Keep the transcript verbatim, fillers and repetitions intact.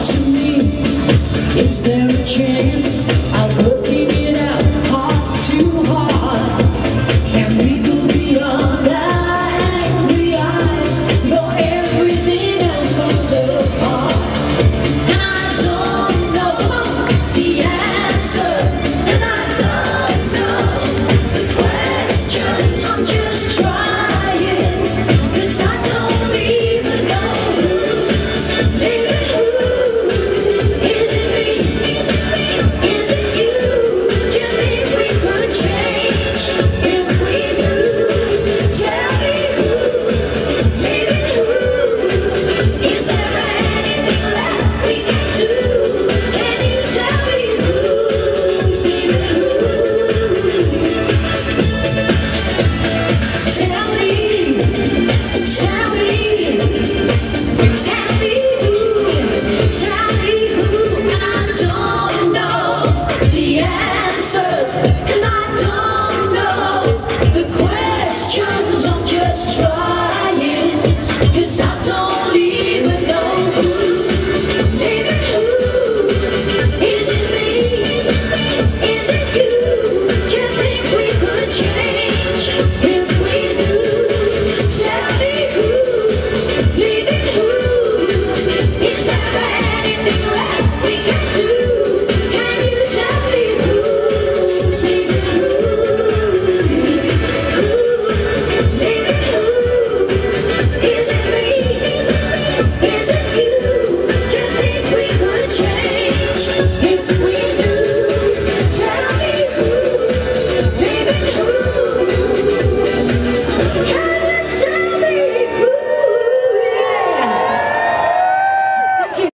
to me. Is there a chance I'm working it out heart to heart? Can we go beyond our angry eyes? Though everything else falls apart. And I don't know the answers, 'cause I don't know the questions. I'm just trying, 'cause I don't even know who's living who. Is it me? Is it me? Is it you? Do you think we could change if we knew? Tell me who's living who. Is there anything left we can do? Can you tell me who's living who? Tell me, tell me, tell me who, tell me who. And I don't know the answers, 'cause I don't know the questions. I'm just trying, 'cause I don't even know who's living who. Is it me? Is it me? Is it you? Do you think we could change if we knew? Tell me who's living who. Is there anything left we can do?